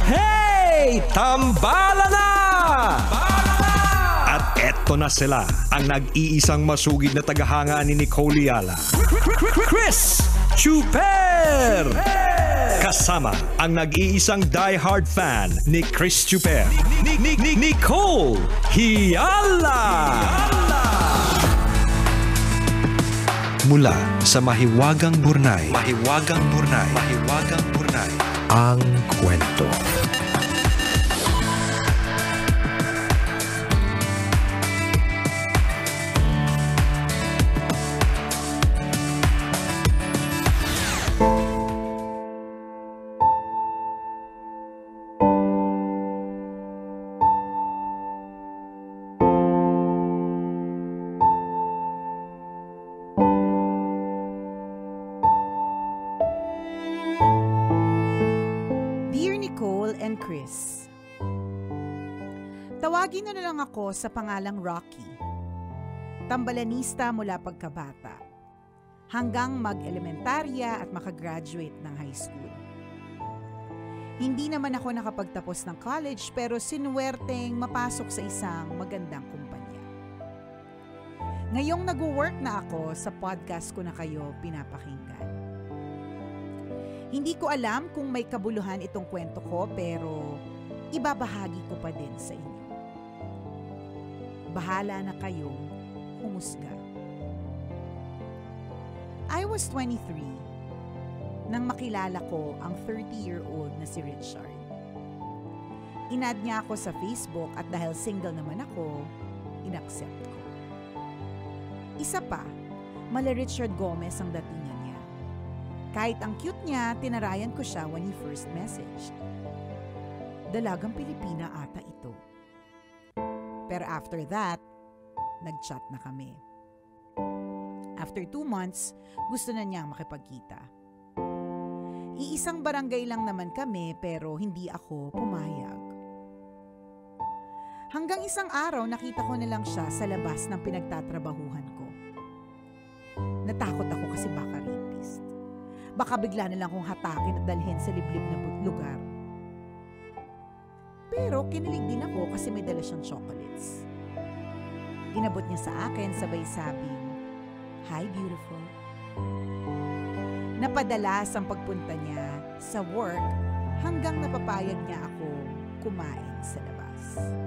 Hey! Tambala na! At eto na sila, ang nag-iisang masugid na tagahanga ni Nicole Yala. Chris Chuper! Kasama ang nag-iisang die-hard fan ni Chris Chuper. Nicole Yala! Mula sa Mahiwagang Burnay, ang kwento. Chris. Tawagin na lang ako sa pangalang Rocky. Tambalanista mula pagkabata, hanggang mag-elementarya at makagraduate ng high school. Hindi naman ako nakapagtapos ng college pero sinuwerteng mapasok sa isang magandang kumpanya. Ngayong nag-work na ako sa podcast ko na kayo pinapakinggan. Hindi ko alam kung may kabuluhan itong kwento ko pero ibabahagi ko pa din sa inyo. Bahala na kayong humusga. I was 23 nang makilala ko ang 30-year-old na si Richard. Inad niya ako sa Facebook at dahil single naman ako, inaccept ko. Isa pa, mala Richard Gomez ang datingan niya. Kahit ang cute niya, tinarayan ko siya when he first messaged. Dalagang Pilipina ata ito. Pero after that, nag-chat na kami. After 2 months, gusto na niyang makipagkita. Iisang barangay lang naman kami pero hindi ako pumayag. Hanggang isang araw nakita ko na lang siya sa labas ng pinagtatrabahuhan ko. Natakot ako kasi baka rapist. Baka bigla na lang kong hatakin at dalhin sa liblib na lugar. Pero kinilig din ako kasi may dala siyang chocolates. Inabot niya sa akin sabay sabing, "Hi, beautiful." Napadalas ang pagpunta niya sa work hanggang napapayag niya ako kumain sa labas.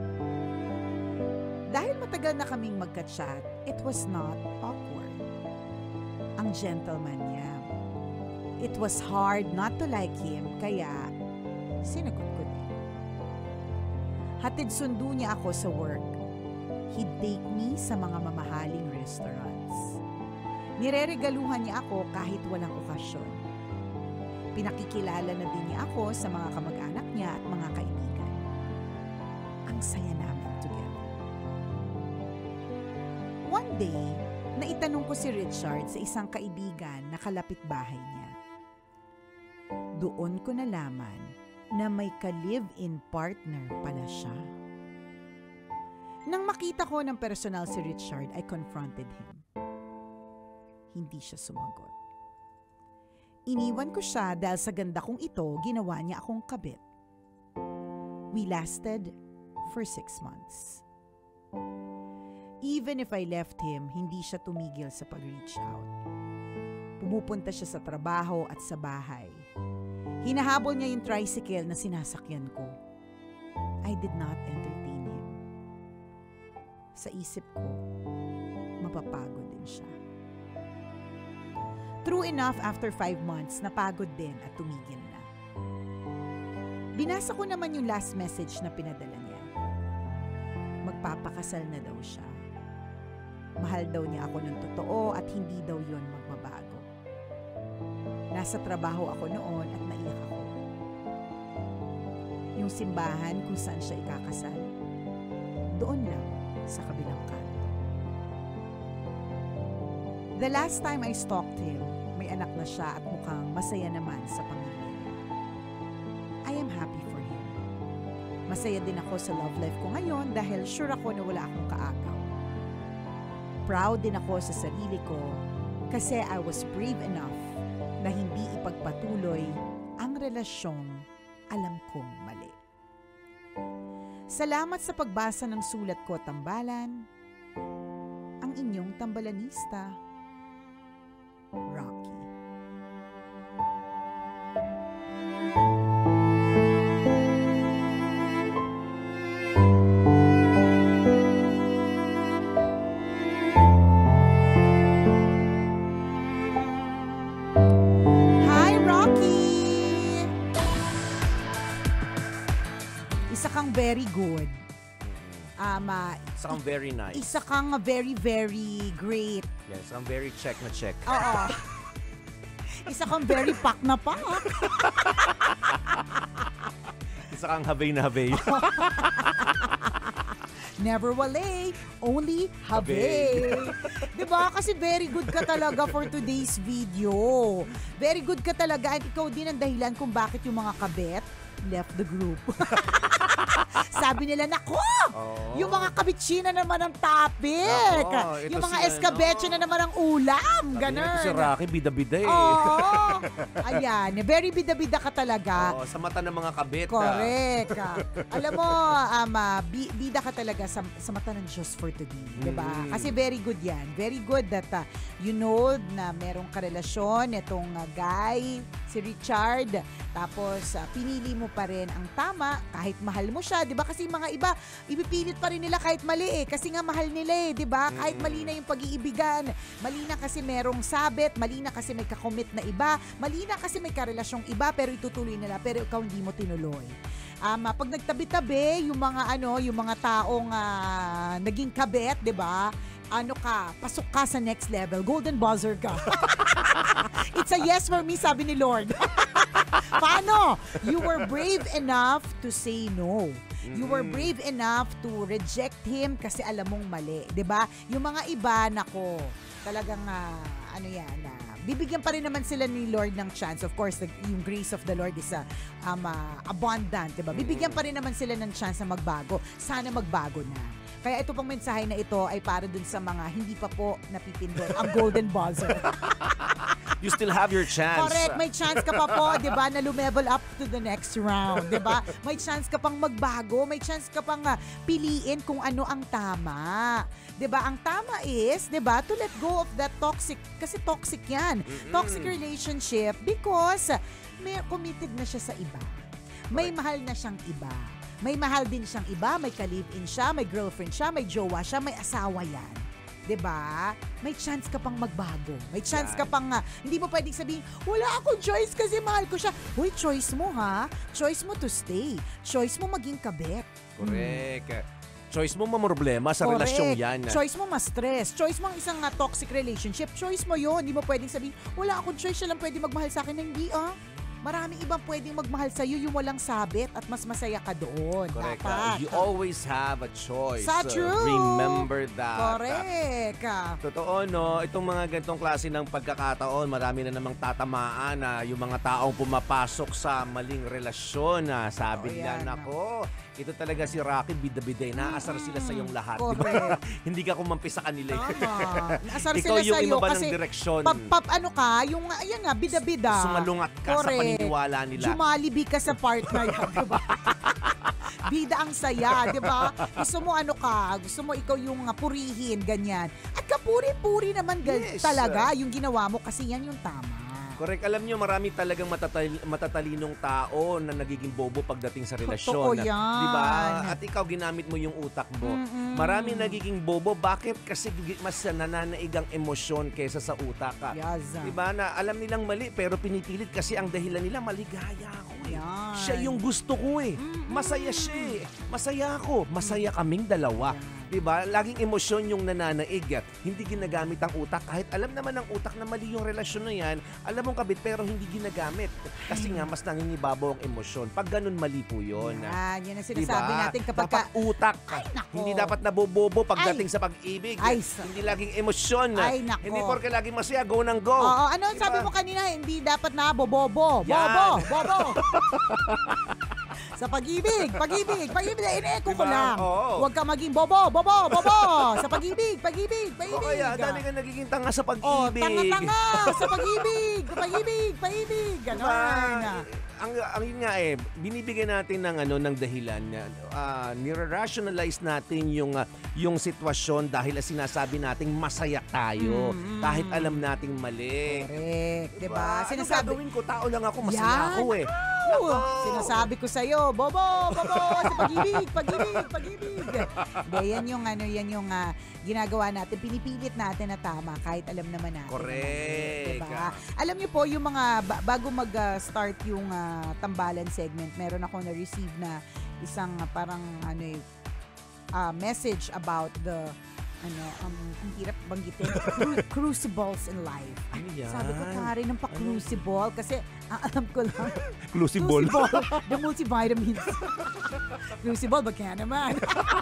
Dahil matagal na kaming magka-chat, it was not awkward. Ang gentleman niya. It was hard not to like him, kaya sinagot ko din. Hatid sundo niya ako sa work. He'd take me sa mga mamahaling restaurants. Nireregaluhan niya ako kahit walang okasyon. Pinakikilala na din niya ako sa mga kamag-anak niya at mga kaibigan. Ang saya namin together. One day, naitanong ko si Richard sa isang kaibigan na kalapit bahay niya. Doon ko nalaman na may ka-live-in partner pala siya. Nang makita ko ng personal si Richard, I confronted him. Hindi siya sumagot. Iniwan ko siya dahil sa ganda kong ito, ginawa niya akong kabit. We lasted for 6 months. Even if I left him, hindi siya tumigil sa pag-reach out. Pumupunta siya sa trabaho at sa bahay. Hinahabol niya yung tricycle na sinasakyan ko. I did not entertain him. Sa isip ko, mapapagod din siya. True enough, after 5 months, napagod din at tumigil na. Binasa ko naman yung last message na pinadala niya. Magpapakasal na daw siya. Mahal daw niya ako ng totoo at hindi daw yon magbabago. Nasa trabaho ako noon at naiyak ako. Yung simbahan kung saan siya ikakasal, doon lang sa kabilang kanto. The last time I stalked him, may anak na siya at mukhang masaya naman sa pamilya niya. I am happy for him. Masaya din ako sa love life ko ngayon dahil sure ako na wala akong kaagaw. Proud din ako sa sarili ko kasi I was brave enough na hindi ipagpatuloy ang relasyong alam kong mali. Salamat sa pagbasa ng sulat ko, Tambalan. Ang inyong tambalanista, Rocky. Hi, Rocky! Isa kang very good. Isa kang very nice. Isa kang very, very great. Yes, isa kang very check na check. Oo. Isa kang very pak na pak. Isa kang habay na habay. Never wale, only habe. Diba? Kasi very good ka talaga for today's video. Very good ka talaga at ikaw din ang dahilan kung bakit yung mga kabet left the group. Sabi nila, nako! Yung mga kabitsina naman ang topic. Yung mga escabeche na naman ang ulam. Ganun. Si Rocky, bida-bida eh. Oo. Ayan. Very bida-bida ka talaga. Sa mata ng mga kabit. Correct. Alam mo, bida ka talaga sa mata ng Diyos for today. Diba? Kasi very good yan. Very good that you know na merong karelasyon itong guy, si Richard. Tapos, pinili mo pa rin ang tama kahit mahal mo siya. Diba? Kasi mga iba, ipipilit pa rin nila kahit mali eh. Kasi nga mahal nila eh. Diba? Kahit mali na yung pag-iibigan. Mali na kasi merong sabit. Mali na kasi may kakomit na iba. Mali na kasi may karelasyong iba pero itutuloy nila. Pero ikaw hindi mo tinuloy. Pag nagtabi-tabi, yung mga taong naging kabet, 'di ba? Pasok ka sa next level. Golden buzzer ka. It's a yes for me, sabi ni Lord. Paano? You were brave enough to say no. You were brave enough to reject him kasi alam mong mali, 'di ba? Yung mga iba, nako, talagang bibigyan pa rin naman sila ni Lord ng chance. Of course, yung grace of the Lord is abundant, diba? Bibigyan pa rin naman sila ng chance na magbago. Sana magbago na. Kaya ito pong mensahe na ito ay para dun sa mga hindi pa po napipindot ang golden buzzer. You still have your chance. Correct. May chance ka pa po, di ba, na lumevel up to the next round. Di ba? May chance ka pang magbago. May chance ka pang piliin kung ano ang tama. Di ba? Ang tama is, di ba, to let go of that toxic. Kasi toxic yan. Toxic relationship because may committed na siya sa iba. May mahal na siyang iba. May mahal din siyang iba. May ka-live-in siya. May girlfriend siya. May jowa siya. May asawa yan. 'Di ba? May chance ka pang magbago. May chance ka pang hindi mo pwedeng sabihin, wala akong choice kasi mahal ko siya. Hoy, choice mo ha. Choice mo to stay. Choice mo maging kabet. Correct. Choice mo mamroblema sa relasyong yan. Choice mo ma-stress. Choice mo ang isang toxic relationship. Choice mo yun. Hindi mo pwedeng sabihin, wala akong choice, siya lang pwede magmahal sa akin. Hindi Maraming ibang pwedeng magmahal sa'yo yung walang sabit at mas masaya ka doon. Correct. Dapat. You always have a choice. Sa true. Remember that. Correct. Totoo, no? Itong mga ganitong klase ng pagkakataon, marami na namang tatamaan na yung mga taong pumapasok sa maling relasyon. Sabi nila, nako, ito talaga si Rocky, bida-biday. Naasar sila sa iyong lahat. Correct. Hindi ka kumampi sa kanila. Tama. Naasar ikaw sila yung sa'yo iba kasi ng direksyon. yung ayan nga, bida-bida. Sumalungat ka sa paniniwala nila. Jumalibi ka sa part na yan, diba? Bida ang saya, diba? Gusto mo gusto mo ikaw yung purihin, ganyan. At kapuri-puri naman talaga yung ginawa mo kasi yan yung tama. Correct. Alam nyo, marami talagang matatalinong tao na nagiging bobo pagdating sa relasyon. Totoo yan. Diba? At ikaw, ginamit mo yung utak mo. Marami nagiging bobo. Bakit? Kasi mas nananaig ang emosyon kaysa sa utak. Yes. Diba? Na alam nilang mali, pero pinipilit kasi ang dahilan nila, maligaya ako eh. Yan. Siya yung gusto ko eh. Masaya siya eh. Masaya ako. Masaya kaming dalawa. Diba? Laging emosyon yung nananaig. Hindi ginagamit ang utak. Kahit alam naman ng utak na mali yung relasyon na yan, alam mong kabit pero hindi ginagamit. Kasi nga, mas nangingibabaw ang emosyon. Pag ganun, mali po yun. Yan ang sinasabi natin kapag dapat utak. Hindi dapat nabobobo pagdating sa pag-ibig. Hindi laging emosyon. Hindi porke laging masaya, go nang go. Oo, ano sabi mo kanina? Hindi dapat na bobobo. Bobo. Sa pag-ibig. Ine-echo ko lang. Huwag ka maging bobo. Sa pag-ibig. O kaya, dami ka nagiging tanga sa pag-ibig. Tanga-tanga sa pag-ibig. Pahibig, ganon. Diba? Ang yun nga binibigyan natin ng ng dahilan, nire-rationalize natin yung sitwasyon dahil sinasabi nating masaya tayo kahit alam nating mali. Correct, diba? Ano gagawin ko? Tao lang ako, masaya ako eh. Sinasabi ko sa'yo, Bobo, sa pag-ibig. Yan yung ginagawa natin. Pinipilit natin na tama kahit alam naman natin. Correct. Diba? Alam niyo po, yung mga, bago mag-start yung tambalan segment, meron ako na-receive na isang parang message about the ang hirap banggitin, crucibles in life. Ano yan? Sabi ko, Karen, ng pa-crucible. Kasi, alam ko lang. Crucible. The multivitamins. Crucible, ba kaya naman?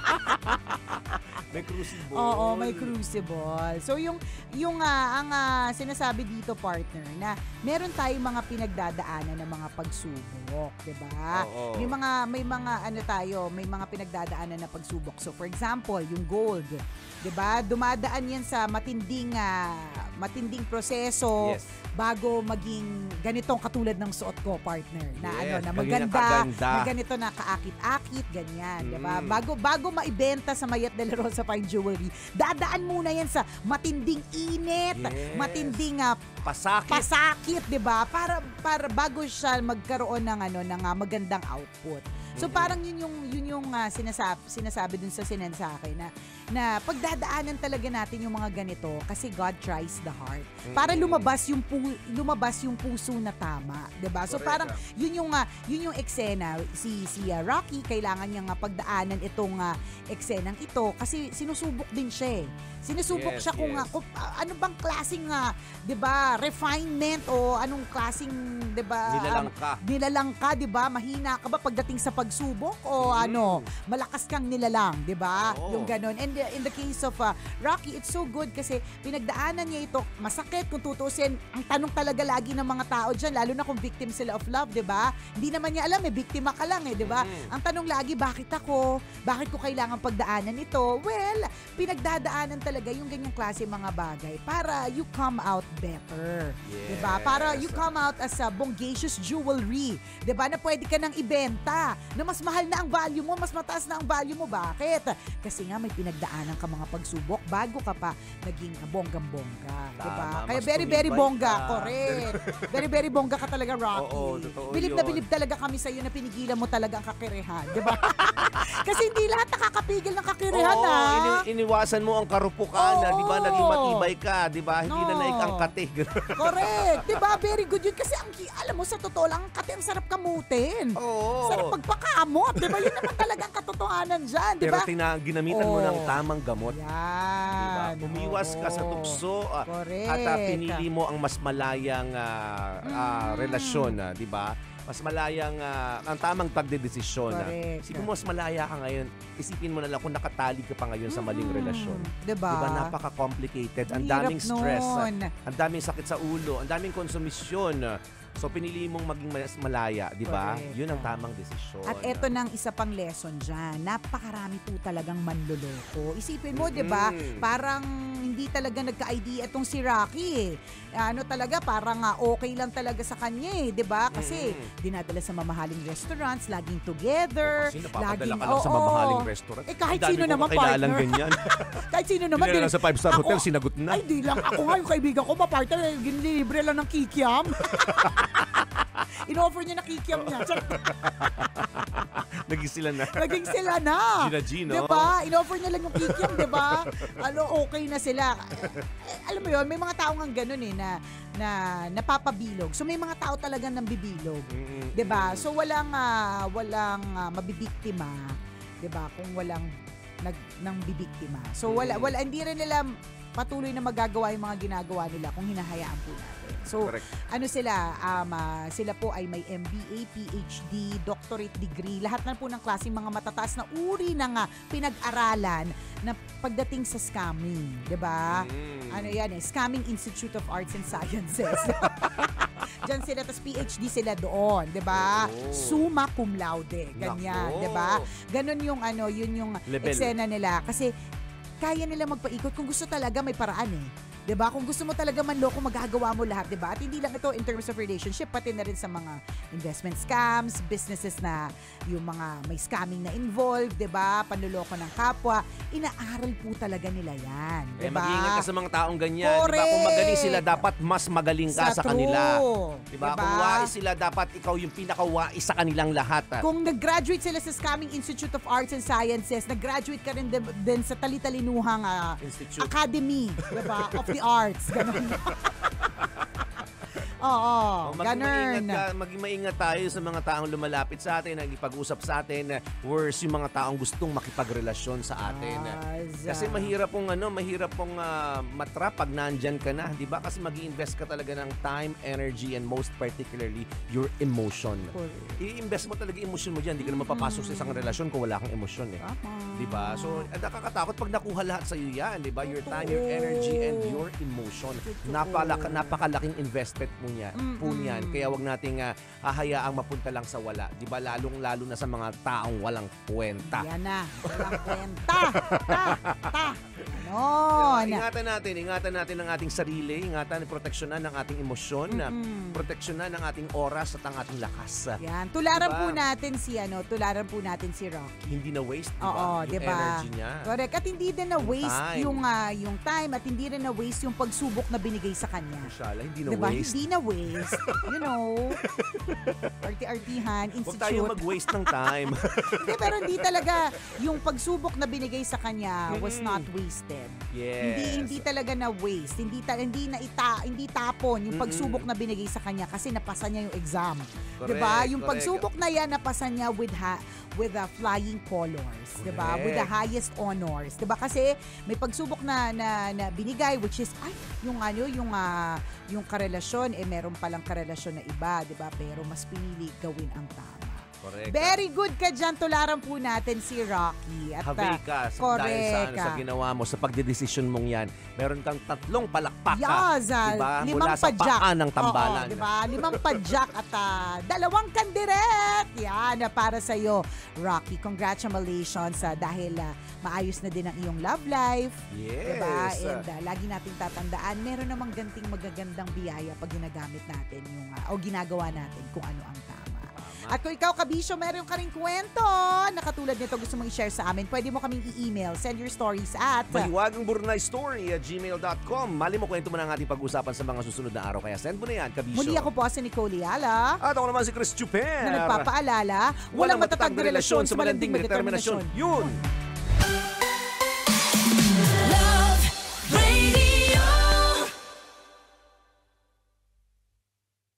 May crucible. Oo, may crucible. So, ang sinasabi dito, partner, na meron tayong mga pinagdadaanan ng mga pagsubok, diba? Oo. May mga pinagdadaanan na pagsubok. So, for example, yung gold, diba? Dumadaan yan sa matinding proseso bago maging ganitong katulad ng suot ko, partner. Na maganda, na ganito na kaakit-akit, ganyan, diba? Bago maibenta sa Mayat de la Rosa Fine Jewelry, dadaan muna yan sa matinding init, matinding pasakit, diba? Para bago siya magkaroon ng magandang output. So parang yun yung sinasabi dun sa akin na pagdadaanan talaga natin yung mga ganito kasi God tries the heart. Para lumabas yung puso na tama, 'di ba? So parang yun yung eksena si Rocky kailangan niya pagdaanan itong eksenang ito kasi sinusubok din siya. Sinusubok siya kung ano bang klaseng 'di ba, refinement o anong klaseng 'di ba nilalangka, 'di ba? Mahina ka ba pagdating sa pagsubok o malakas kang nilalang, 'di ba? Yung ganon. And in the case of Rocky, it's so good kasi pinagdaanan niya ito. Masakit kung tutusin. Ang tanong talaga lagi ng mga tao diyan, lalo na kung victim sila of love, 'di ba? Hindi naman niya alam biktima ka lang 'di ba? Ang tanong lagi, bakit ako? Bakit ko kailangan pagdaanan ito? Well, pinagdadaanan talaga yung ganyang klase mga bagay para you come out better. Yes. 'Di ba? Para you come out as a bongacious jewelry. 'Di ba? Na pwede ka nang ibenta. Na mas mahal na ang value mo, mas mataas na ang value mo. Bakit? Kasi nga may pinagdaanan ka mga pagsubok bago ka pa naging bonggang-bongga. 'Di ba? Kaya very, very bongga. Correct. Very, very bongga ka talaga, Rocky. Oo, bilib na bilib talaga kami sa iyo na pinigilan mo talaga ang kakirehan. 'Di ba? Kasi hindi lahat nakakapigil ng kakirehan iniwasan mo ang karupukan, 'di ba? Naging matibay ka, 'di ba? Hindi na naikangkate. Correct. 'Di ba? Very good yun kasi alam mo sa totoo lang, ang kate ang sarap kamutin. Sarap pagpakamot, 'di ba? Yun naman talaga ang katotohanan diyan, 'di ba? Pero ginamitan mo ng tamang gamot. Yan. Diba? Umiwas ka sa tukso at pinili mo ang mas malayang relasyon, 'di ba? Mas malayang ang tamang pagdedesisyon. Isipin mo, mas malaya ka ngayon. Isipin mo na lang kung nakatali ka pa ngayon sa maling relasyon. Diba? Napaka-complicated. Ang daming stress. Ang daming sakit sa ulo. Ang daming konsumisyon. So, pinili mong maging mas malaya, di ba? Yun ang tamang desisyon. At eto nang isa pang lesson dyan. Napakarami po talagang manloloko. Isipin mo, di ba? Parang hindi talaga nagka-idea itong si Rocky talaga, parang okay lang talaga sa kanya di ba? Kasi dinadala sa mamahaling restaurants, laging together. Kasi napapadala ka lang sa mamahaling restaurant. Kahit sino naman, partner. Ganyan. Kahit sino naman. Hindi na sa 5-star hotel, sinagot na. Ay, di lang. Ako nga, yung kaibigan ko, partner, ginilibre lang ng kikiam. In-offer niya na kikiam niya. Naging sila na. Gina-Gino. Diba? In-offer niya lang yung kikiam, diba? Okay na sila. Alam mo yun, may mga tao nga ganun na napapabilog. So may mga tao talagang nambibilog. Diba? So walang mabibiktima. Diba? Kung walang nang bibiktima. So hindi rin nila patuloy na magagawa yung mga ginagawa nila kung hinahayaan po natin. So, sila po ay may MBA, PhD, doctorate degree, lahat na po ng klaseng mga matataas na uri ng pinag-aralan na pagdating sa scamming, 'di ba? Scamming Institute of Arts and Sciences. Diyan sila, tapos PhD sila doon, 'di ba? Summa cum laude, ganyan, 'di ba? Ganon yung yun yung eksena nila kasi kaya nila magpaikot kung gusto talaga, may paraan 'Diba? Kung gusto mo talaga manloko, magagawa mo lahat, 'diba? At hindi lang ito in terms of relationship, pati na rin sa mga investment scams, businesses na yung mga may scamming na involved, 'diba? Panloloko ng kapwa, inaaral po talaga nila 'yan, 'diba? Mag-iingat ka sa mga taong ganyan. Diba? Correct. Kung magaling sila, dapat mas magaling ka sa kanila. true. Diba? Kung wais sila, dapat ikaw yung pinaka-wais sa kanilang lahat. Kung nag-graduate sila sa Scamming Institute of Arts and Sciences, nag-graduate ka rin din sa Talitalinuhang Institute. Academy, diba? Of the Arts. Ganun. Oo, ganun. Maging maingat tayo sa mga taong lumalapit sa atin, nagipag-usap sa atin, worse yung mga taong gustong makipagrelasyon sa atin. Kasi mahirap pong matrap pag nandyan ka na, 'di ba? Kasi mag-i-invest ka talaga ng time, energy, and most particularly your emotion. I-invest mo talaga emosyon mo diyan, hindi ka na mapapasok sa isang relasyon kung wala kang emosyon eh. 'Di ba? So, nakakatakot pag nakuha lahat sa iyo 'yan, 'di ba? Your time, your energy, and your emotion. Napakalaking investment po niyan. Kaya wag nating hahayaang mapunta lang sa wala. 'Di ba? Lalong-lalo na sa mga taong walang kwenta. Yan na. Walang kwenta. Ingatan natin ang ating sarili, ingatan at proteksyonan ang ating emosyon, proteksyonan ang ating oras at ang ating lakas. Yan, tularan po natin si Rocky. Hindi na waste, diba? Oo, yung diba? energy niya. Correct. At hindi din na waste time. yung time, at hindi rin na waste yung pagsubok na binigay sa kanya. Mashallah, hindi na Diba? waste. Hindi na waste. You know, arti-artihan, Huwag institute. tayo mag-waste ng time. Hindi, pero hindi talaga yung pagsubok na binigay sa kanya was not wasted. Yes. Hindi talaga na waste. Hindi tapon yung pagsubok na binigay sa kanya kasi napasa niya yung exam. Correct, 'Di ba? Yung correct. pagsubok na yan napasa niya with flying colors, 'di ba? With the highest honors, 'di ba? Kasi may pagsubok na binigay, which is yung karelasyon meron palang karelasyon na iba, 'di ba? Pero mas pinili gawin ang tama. Correct. Very good ka dyan. Tularan po natin si Rocky. At, Habi ka dahil sa ginawa mo, sa pagdedesisyon mong yan. Meron kang 3 palakpakan. Yes, diba? 5 Mula sa padyak. paa ng tambalan. Oo, diba? 5 padyak at 2 kandiret. Yan, para sa'yo, Rocky. Congratulations dahil maayos na din ang iyong love life. Yes. Diba? And lagi nating tatandaan, meron namang ganting magagandang biyaya pag ginagamit natin o ginagawa natin kung ano ang tama. At kung ikaw, kabisyo, meron ka rin kwento na katulad nito gusto mong i-share sa amin, pwede mo kaming i-email. Send your stories at mahiwagangburnaystory@gmail.com. Mali mo, kwento mo na ang ating pag-usapan sa mga susunod na araw. Kaya send mo na yan, kabisyo. Muli ako po si Nicole Yala. At ako naman si Chris Chuper. Na nagpapaalala, walang matatag na relasyon sa malanding may determinasyon. Yun!